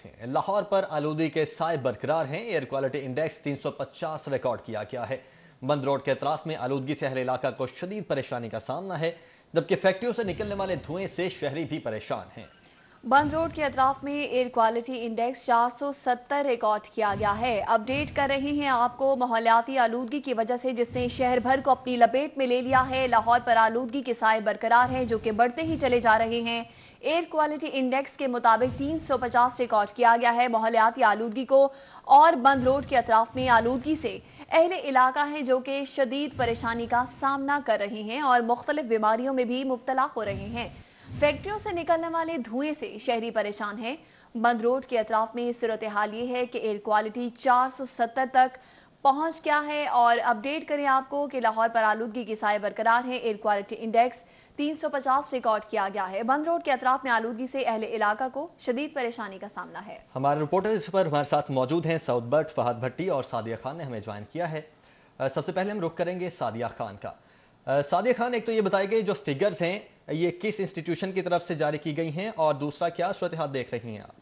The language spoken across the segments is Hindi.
रखें। लाहौर पर आलूदी के साए बरकरार हैं। एयर क्वालिटी इंडेक्स 350 रिकॉर्ड किया गया है। बंद रोड के अतराफ में आलूदगी से अहले इलाका को शदीद परेशानी का सामना है, जबकि फैक्ट्रियों से निकलने वाले धुएं से शहरी भी परेशान हैं। बंद रोड के अतराफ में एयर क्वालिटी इंडेक्स 470 रिकॉर्ड किया गया है। अपडेट कर रहे हैं आपको माहौलियाती आलूदगी की वजह से जिसने शहर भर को अपनी लपेट में ले लिया है। लाहौर पर आलूदगी के साए बरकरार हैं जो कि बढ़ते ही चले जा रहे हैं। एयर क्वालिटी इंडेक्स के मुताबिक 350 रिकॉर्ड किया गया है माहौलियाती आलूदगी को। और बंद रोड के अतराफ में आलूदगी से अहले इलाका हैं जो कि शदीद परेशानी का सामना कर रहे हैं और मुख्तलिफ बीमारियों में भी मुब्तला हो रहे हैं। फैक्ट्रियों से निकलने वाले धुएं से शहरी परेशान हैं। बंद रोड के अतराफ में सूरत हाल ये है कि एयर क्वालिटी 470 तक पहुंच गया है। और अपडेट करें आपको कि लाहौर पर आलूदगी की साए बरकरार है। एयर क्वालिटी इंडेक्स 350 रिकॉर्ड किया गया है। बंद रोड के अतराफ में आलूदगी से अहले इलाका को शदीद परेशानी का सामना है। हमारे रिपोर्टर इस पर हमारे साथ मौजूद हैं सऊद बट, फहद भट्टी और सादिया खान ने हमें ज्वाइन किया है। सबसे पहले हम रुख करेंगे सादिया खान का। सादिया खान, एक तो ये बताइए जो फिगर्स हैं ये किस इंस्टीट्यूशन की तरफ से जारी की गई हैं, और दूसरा क्या सूरत हाल देख रही हैं आप?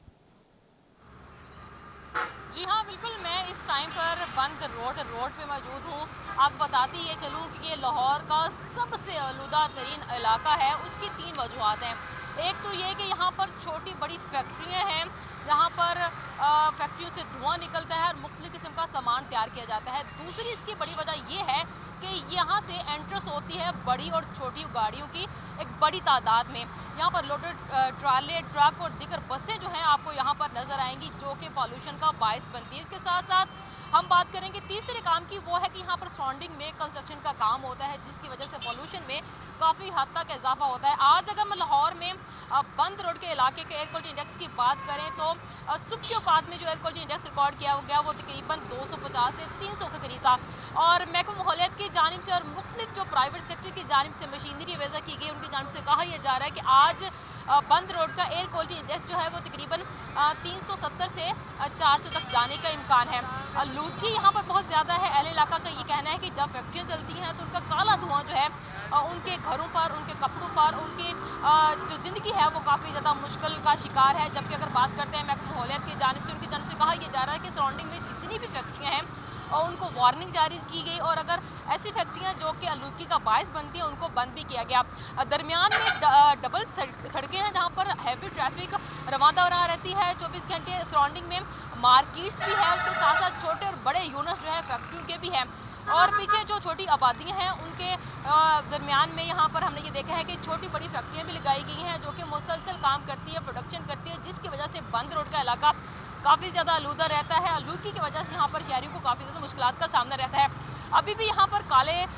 जी हाँ, बिल्कुल, मैं इस टाइम पर बंद रोड पे मौजूद हूँ। आपको बताती ये चलूँ कि ये लाहौर का सबसे आलूदा तरीन इलाका है। उसकी 3 वजूहत हैं। एक तो ये कि यहाँ पर छोटी बड़ी फैक्ट्रियाँ हैं, यहाँ पर फैक्ट्रियों से धुआं निकलता है और मुख्तलिफ किस्म का सामान तैयार किया जाता है। दूसरी इसकी बड़ी वजह ये है कि यहाँ से एंट्रेंस होती है बड़ी और छोटी गाड़ियों की एक बड़ी तादाद में। यहाँ पर लोडेड ट्राले, ट्रक और दीगर बसें जो हैं आपको यहाँ पर नज़र आएंगी, जो कि पॉल्यूशन का बायस बनती है। इसके साथ साथ हम बात करेंगे तीसरे काम की, वो है कि यहाँ पर सराउंडिंग में कंस्ट्रक्शन का काम होता है, जिसकी वजह से पॉल्यूशन में काफ़ी हद तक इजाफा होता है। आज अगर हम लाहौर में बंद रोड के इलाके के एयर क्वालिटी इंडेक्स की बात करें तो सुबह के बाद में जो एयर क्वालिटी इंडेक्स रिकॉर्ड किया गया वो तकरीबन 250 से 300 के करीब था। और महकमा माहौलियात की जानिब से और मुख्तलिफ जो प्राइवेट सेक्टर की जानिब से मशीनरी वजह की गई, उनकी जानिब से कहा यह जा रहा है कि आज बंद रोड का एयर क्वालिटी इंडेक्स जो है वो तकरीबन 370 से 400 तक जाने का इम्कान है। आलूदगी यहाँ पर बहुत ज़्यादा है। अहले इलाका का ये कहना है कि जब फैक्ट्रियाँ चलती हैं तो उनका काला धुआं जो है उनके घरों पर, उनके कपड़ों पर, उनकी जो ज़िंदगी है वो काफ़ी ज़्यादा मुश्किल का शिकार है। जबकि अगर बात करते हैं महकमा माहौलियात की जानिब से, उनकी जानिब से कहा यह जा रहा है कि सराउंडिंग में जितनी भी फैक्ट्रियाँ हैं और उनको वार्निंग जारी की गई, और अगर ऐसी फैक्ट्रियां जो कि आलूदगी का बायस बनती हैं उनको बंद भी किया गया। दरमियान में डबल सड़कें हैं जहां पर हैवी ट्रैफिक रवाना दौरा रहती है 24 घंटे। सराउंडिंग में मार्केट्स भी है, उसके साथ साथ छोटे और बड़े यूनिट जो है फैक्ट्रियों के भी हैं। और पीछे जो छोटी आबादियाँ हैं उनके दरमियान में यहाँ पर हमने ये देखा है कि छोटी बड़ी फैक्ट्रियाँ भी लगाई गई हैं जो कि मुसलसल काम करती है, प्रोडक्शन करती है, जिसकी वजह से बंद रोड का इलाका काफ़ी ज़्यादा आलूदा रहता है। आलूदगी की वजह से यहाँ पर शहरियों को काफ़ी ज़्यादा मुश्किलात का सामना रहता है। अभी भी यहाँ पर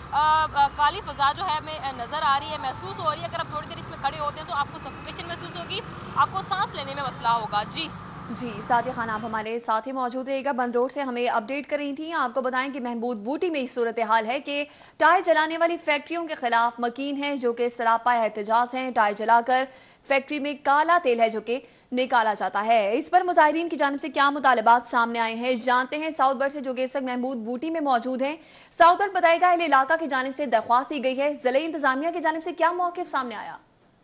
काली फ़ज़ा जो है हमें नज़र आ रही है, महसूस हो रही है। अगर आप थोड़ी देर इसमें खड़े होते हैं तो आपको सफोकेशन महसूस होगी, आपको सांस लेने में मसला होगा। जी सादिया खान, आप हमारे साथ ही मौजूद रहेगा। बंद रोड से हमें अपडेट कर रही थी। आपको बताएं कि महमूद बूटी में इस सूरत हाल है कि टायर जलाने वाली फैक्ट्रियों के खिलाफ मकीन है जो कि सरापा एहतजाज हैं। टायर जलाकर फैक्ट्री में काला तेल है जो कि निकाला जाता है। इस पर मुजाहिरीन की जानिब से क्या मुतालबात सामने आए हैं जानते हैं। साउथ बर्ड से जो गेस्ट महमूद बूटी में मौजूद हैं। साउथ बर्ड बताएगा इलाका की जानिब से दरख्वास्त दी गई है, जिले इंतजामिया की जानिब से क्या मौक़िफ़ सामने आया?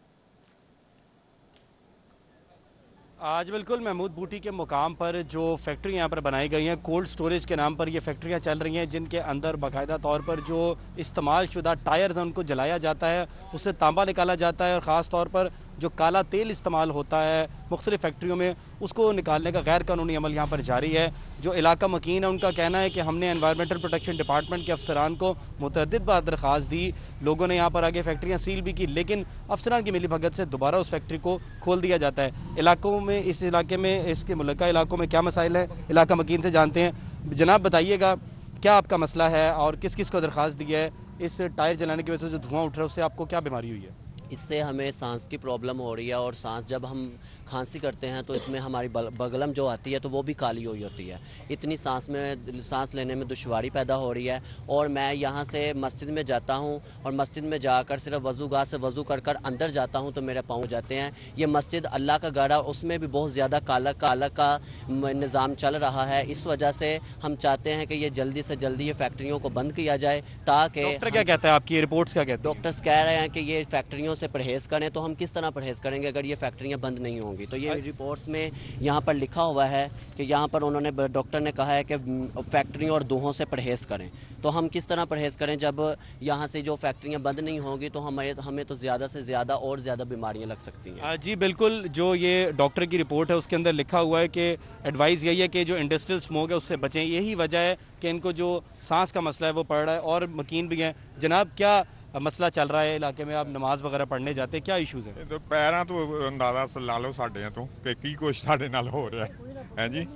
आज बिल्कुल महमूद बूटी के मुकाम पर जो फैक्ट्री यहाँ पर बनाई गई हैं, कोल्ड स्टोरेज के नाम पर ये फैक्ट्रियाँ चल रही हैं, जिनके अंदर बाकायदा तौर पर जो इस्तेमाल शुदा टायर्स हैं उनको जलाया जाता है, उससे तांबा निकाला जाता है, और ख़ास तौर पर जो काला तेल इस्तेमाल होता है मुख्तलिफ फैक्ट्रियों में उसको निकालने का गैर कानूनी अमल यहाँ पर जारी है। जो इलाका मकीन है उनका कहना है कि हमने एनवायरमेंटल प्रोटेक्शन डिपार्टमेंट के अफसरान को मुतअद्दिद बार दरख्वास्त दी, लोगों ने यहाँ पर आगे फैक्ट्रियाँ सील भी की, लेकिन अफसरान की मिली भगत से दोबारा उस फैक्ट्री को खोल दिया जाता है। इलाकों में, इस इलाके में, इसके मुल्का इलाकों में क्या मसाइल है, इलाका मकीन से जानते हैं। जनाब बताइएगा क्या आपका मसला है और किस किस को दरख्वास्त दी है? इस टायर जलाने की वजह से जो धुआं उठ रहा है उससे आपको क्या बीमारी हुई है? इससे हमें सांस की प्रॉब्लम हो रही है, और सांस जब हम खांसी करते हैं तो इसमें हमारी बगलम जो आती है तो वो भी काली हुई होती है। इतनी सांस लेने में दुश्वारी पैदा हो रही है। और मैं यहाँ से मस्जिद में जाता हूँ और मस्जिद में जाकर सिर्फ वज़ूगाह से वज़ू कर कर अंदर जाता हूँ तो मेरे पाँव जाते हैं। ये मस्जिद अल्लाह का घर है, उसमें भी बहुत ज़्यादा काला का निज़ाम चल रहा है। इस वजह से हम चाहते हैं कि ये जल्दी से जल्दी ये फैक्ट्रियों को बंद किया जाए, ताकि डॉक्टर क्या कहता है, आपकी रिपोर्ट्स क्या कहते हैं? डॉक्टर्स कह रहे हैं कि ये फैक्ट्रियों से परहेज़ करें, तो हम किस तरह परहेज़ करेंगे अगर ये फैक्ट्रियाँ बंद नहीं होंगी। तो ये रिपोर्ट्स में यहाँ पर लिखा हुआ है कि यहाँ पर उन्होंने, डॉक्टर ने कहा है कि फैक्ट्रियों और दूहों से परहेज़ करें। तो हम किस तरह परहेज़ करें जब यहाँ से जो फैक्ट्रियाँ बंद नहीं होंगी, तो हमें तो ज़्यादा से ज़्यादा और ज़्यादा बीमारियाँ लग सकती हैं। जी बिल्कुल, जो ये डॉक्टर की रिपोर्ट है उसके अंदर लिखा हुआ है कि एडवाइस यही है कि जो इंडस्ट्रियल स्मोक है उससे बचें। यही वजह है कि इनको जो सांस का मसला है वो पड़ रहा है। और मकीन भी हैं। जनाब, क्या मसला चल रहा है इलाके में? आप नमाज वगैरह पढ़ने जाते हैं, क्या इशूज़ है? तो पैरों तो अंदाजा ला लो साढ़े तो कि की कुछ साढ़े नाल हो रहा है जी।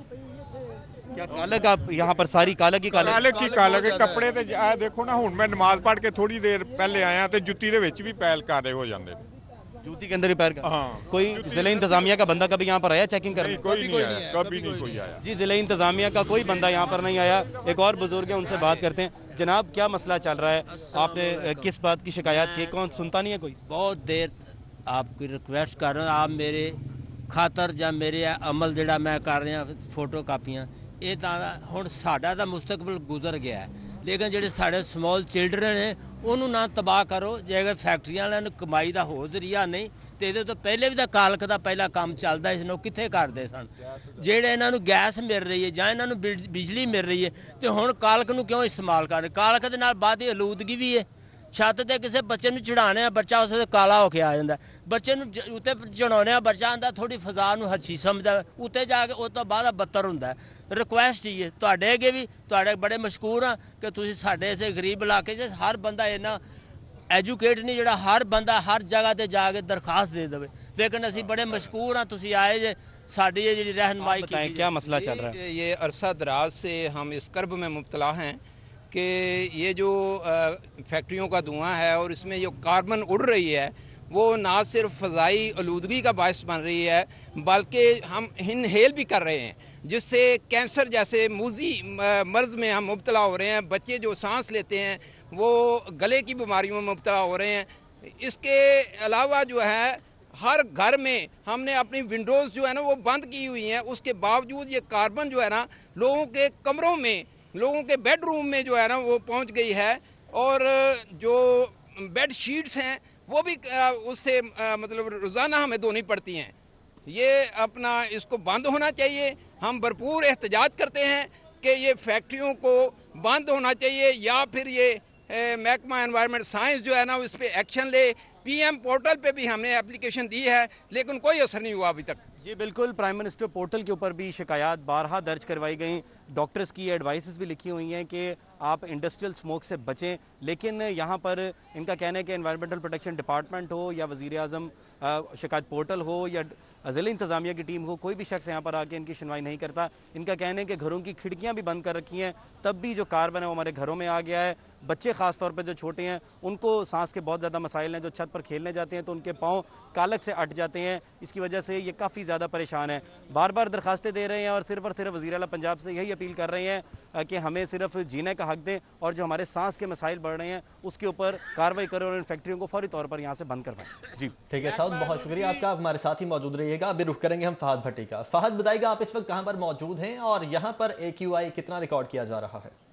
क्या कालक, आप यहाँ पर सारी कालक ही कालक कपड़े ते आ देखो ना, हुण मैं नमाज पढ़ के थोड़ी देर पहले आया तो जुत्ती दे विच भी पैल काले हो जाते, जूती के अंदर ही पैर का। हाँ। कोई जिला इंतजामिया का बंदा कभी यहाँ पर आया चेकिंग करने? कोई नहीं आया, कभी नहीं कोई आया जी। जिला इंतजामिया का कोई बंदा यहाँ पर नहीं आया। एक और बुजुर्ग है, उनसे बात करते हैं। जनाब, क्या मसला चल रहा है? आपने किस बात की शिकायत की? कौन सुनता नहीं है कोई? बहुत देर आपकी रिक्वेस्ट कर रहा आप मेरे खातर ਜਾਂ ਮੇਰੇ ਅਮਲ ਜਿਹੜਾ ਮੈਂ ਕਰ ਰਿਹਾ ਫੋਟੋ ਕਾਪੀਆਂ, ਇਹ ਤਾਂ ਹੁਣ ਸਾਡਾ ਤਾਂ ਮੁਸਤਕਬਲ ਗੁਜ਼ਰ ਗਿਆ ਹੈ, ਲੇਕਿਨ ਜਿਹੜੇ ਸਾਡੇ ਸਮਾਲ ਚਿਲਡਰਨ ਨੇ ਉਹਨੂੰ ਨਾ ਤਬਾਹ ਕਰੋ। ਜੇ ਅਗਰ ਫੈਕਟਰੀਆਂ ਵਾਲਿਆਂ ਨੂੰ ਕਮਾਈ ਦਾ ਹੋਰ ਜ਼ਰੀਆ ਨਹੀਂ ਤੇ ਇਹਦੇ ਤੋਂ ਪਹਿਲੇ ਵੀ ਤਾਂ ਕਾਲਖ ਦਾ ਪਹਿਲਾ ਕੰਮ ਚੱਲਦਾ ਇਸ ਨੂੰ ਕਿੱਥੇ ਕਰਦੇ ਸਨ। ਜਿਹੜੇ ਇਹਨਾਂ ਨੂੰ ਗੈਸ ਮਿਲ ਰਹੀ ਹੈ ਜਾਂ ਇਹਨਾਂ ਨੂੰ ਬਿਜਲੀ ਮਿਲ ਰਹੀ ਹੈ ਤੇ ਹੁਣ ਕਾਲਖ ਨੂੰ ਕਿਉਂ ਇਸਤੇਮਾਲ ਕਰ ਰਹੇ? ਕਾਲਖ ਦੇ ਨਾਲ ਬਾਅਦ ਆਲੂਦਗੀ ਵੀ ਹੈ। ਛੱਤ ਤੇ ਕਿਸੇ ਬੱਚੇ ਨੂੰ ਚੜਾਉਣੇ ਆ, ਬੱਚਾ ਉਸ ਵੇਲੇ ਕਾਲਾ ਹੋ ਕੇ ਆ ਜਾਂਦਾ। ਬੱਚੇ ਨੂੰ ਉੱਤੇ ਚੜਾਉਣੇ ਆ, ਬੱਚਾ ਆਂਦਾ ਥੋੜੀ ਫਜ਼ਾ ਨੂੰ ਹੱਛੀ ਸਮਝਦਾ, ਉੱਤੇ ਜਾ ਕੇ ਉਸ ਤੋਂ ਬਾਅਦ ਬੱਤਰ ਹੁੰਦਾ। ਰਿਕੁਐਸਟ ਹੀ ਹੈ ਤੁਹਾਡੇ ਅੱਗੇ ਵੀ, ਤੁਹਾਡੇ ਬੜੇ ਮਸ਼ਕੂਰ ਆ ਕਿ ਤੁਸੀਂ ਸਾਡੇ ਇਸੇ ਗਰੀਬ ਇਲਾਕੇ 'ਚ ਹਰ ਬੰਦਾ ਇੰਨਾ ਐਜੂਕੇਟ ਨਹੀਂ ਜਿਹੜਾ ਹਰ ਬੰਦਾ ਹਰ ਜਗ੍ਹਾ ਤੇ ਜਾ ਕੇ ਦਰਖਾਸਤ ਦੇ ਦੇਵੇ, ਲੇਕਿन ਅਸੀਂ बड़े मशकूर हाँ ਤੁਸੀਂ आए जे साड़ी ये जी रहनुमाई की। क्या मसला चल रहा है? ये अरसा दराज से हम इस कर्ब में मुब्तला हैं कि ये जो फैक्ट्रियों का धुआं है और इसमें जो कार्बन उड़ रही है वो ना सिर्फ फ़ज़ाई आलूदगी का बायस बन रही है बल्कि हम इनहेल भी कर रहे हैं, जिससे कैंसर जैसे मूजी मर्ज़ में हम मुब्तला हो रहे हैं। बच्चे जो सांस लेते हैं वो गले की बीमारियों में मुब्तला हो रहे हैं। इसके अलावा जो है हर घर में हमने अपनी विंडोज़ जो है ना वो बंद की हुई हैं, उसके बावजूद ये कार्बन जो है ना लोगों के कमरों में, लोगों के बेडरूम में जो है ना वो पहुंच गई है। और जो बेड शीट्स हैं वो भी उससे मतलब रोज़ाना हमें धोनी पड़ती हैं। ये अपना इसको बंद होना चाहिए। हम भरपूर एहतजाज करते हैं कि ये फैक्ट्रियों को बंद होना चाहिए या फिर ये महकमा एनवायरनमेंट साइंस जो है ना इस पर एक्शन ले। पीएम पोर्टल पे भी हमने एप्लीकेशन दी है लेकिन कोई असर नहीं हुआ अभी तक। जी बिल्कुल, प्राइम मिनिस्टर पोर्टल के ऊपर भी शिकायत बारहा दर्ज करवाई गई। डॉक्टर्स की एडवाइसेस भी लिखी हुई हैं कि आप इंडस्ट्रियल स्मोक से बचें, लेकिन यहाँ पर इनका कहना है कि एनवायरमेंटल प्रोटेक्शन डिपार्टमेंट हो या वज़ीर आज़म शिकायत पोर्टल हो या ज़िला इंतज़ामिया की टीम हो, कोई भी शख्स यहाँ पर आके इनकी सुनवाई नहीं करता। इनका कहना है कि घरों की खिड़कियाँ भी बंद कर रखी हैं, तब भी जो कार्बन है वो हमारे घरों में आ गया है। बच्चे ख़ास तौर पर जो छोटे हैं उनको सांस के बहुत ज़्यादा मसाइल हैं। जो छत पर खेलने जाते हैं तो उनके पाँव कालक से अट जाते हैं। इसकी वजह से ये काफ़ी ज़्यादा परेशान है। बार बार दरखास्तें दे रहे हैं और सिर्फ वज़ीर आला पंजाब से यही अपील कर रहे हैं कि हमें सिर्फ जीने का हक दें और जो हमारे सांस के मसाइल बढ़ रहे हैं उसके ऊपर कार्रवाई करें और इन फैक्ट्रियों को फौरी तौर पर यहाँ से बंद करवाएं। जी ठीक है साउद, बहुत शुक्रिया आपका, आप हमारे साथ ही मौजूद रहिएगा। अभी रुख करेंगे हम फहद भट्टी का। फहद, बताइएगा आप इस वक्त कहाँ पर मौजूद हैं और यहाँ पर AQI कितना रिकॉर्ड किया जा रहा है?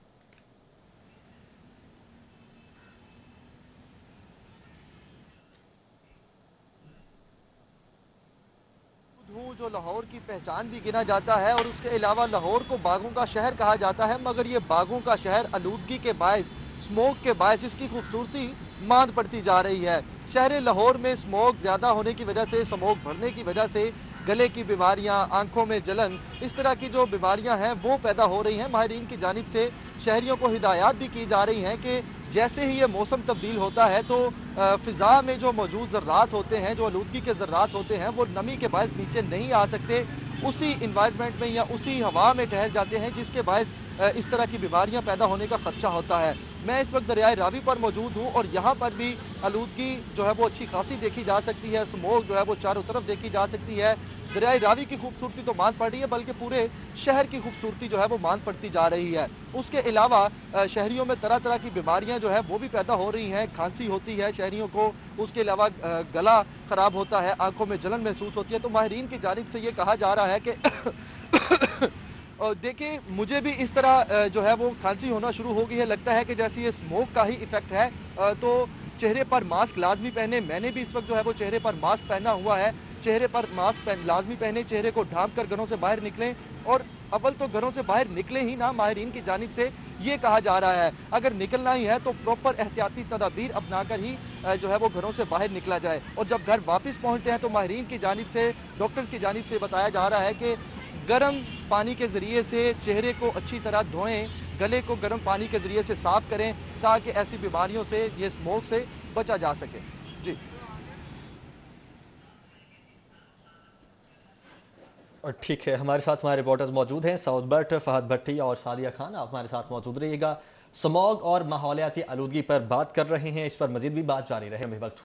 जो लाहौर की पहचान भी गिना जाता है और उसके अलावा लाहौर को बागों का शहर कहा जाता है, मगर ये बागों का शहर आलूदगी के बायस, स्मोक के बायस इसकी खूबसूरती मांद पड़ती जा रही है। शहर लाहौर में स्मोक ज़्यादा होने की वजह से, स्मोक भरने की वजह से गले की बीमारियां, आंखों में जलन, इस तरह की जो बीमारियां हैं वो पैदा हो रही हैं। माहिरीन की जानिब से शहरियों को हिदायत भी की जा रही हैं कि जैसे ही ये मौसम तब्दील होता है तो फ़िज़ा में जो मौजूद ज़र्रात होते हैं, जो आलूदगी के ज़र्रात होते हैं, वो नमी के बायस नीचे नहीं आ सकते, उसी इन्वायरमेंट में या उसी हवा में ठहर जाते हैं, जिसके बायस इस तरह की बीमारियां पैदा होने का खदशा होता है। मैं इस वक्त दरियाए रावी पर मौजूद हूँ और यहाँ पर भी आलूदगी जो है वो अच्छी खासी देखी जा सकती है। स्मोक जो है वो चारों तरफ देखी जा सकती है। दरियाए रावी की खूबसूरती तो मांद पड़ रही है, बल्कि पूरे शहर की खूबसूरती जो है वो मांद पड़ती जा रही है। उसके अलावा शहरियों में तरह तरह की बीमारियां जो है वो भी पैदा हो रही हैं। खांसी होती है शहरियों को, उसके अलावा गला ख़राब होता है, आंखों में जलन महसूस होती है। तो माहिरीन की जानिब से ये कहा जा रहा है कि और देखिए, मुझे भी इस तरह जो है वो खांसी होना शुरू हो गई है। लगता है कि जैसे ये स्मोक का ही इफ़ेक्ट है। तो चेहरे पर मास्क लाजमी पहने। मैंने भी इस वक्त जो है वो चेहरे पर मास्क पहना हुआ है। चेहरे पर मास्क लाजमी पहने, चेहरे को ढांप कर घरों से बाहर निकलें। और अव्वल तो घरों से बाहर निकले ही ना, माहिरीन की जानिब से ये कहा जा रहा है अगर निकलना ही है तो प्रॉपर एहतियाती तदाबीर अपनाकर ही जो है वो घरों से बाहर निकला जाए। और जब घर वापस पहुंचते हैं तो माहिरीन की जानिब से, डॉक्टर्स की जानिब से बताया जा रहा है कि गर्म पानी के ज़रिए से चेहरे को अच्छी तरह धोएं, गले को गर्म पानी के ज़रिए से साफ़ करें ताकि ऐसी बीमारियों से, ये स्मोक से बचा जा सके। जी और ठीक है, हमारे साथ हमारे रिपोर्टर्स मौजूद हैं, सऊद बट, फहद भट्टी और सादिया खान। आप हमारे साथ मौजूद रहिएगा। स्मॉग और माहौलियाती आलूदगी पर बात कर रहे हैं, इस पर मजीद भी बात जारी रहे। हमें वक्त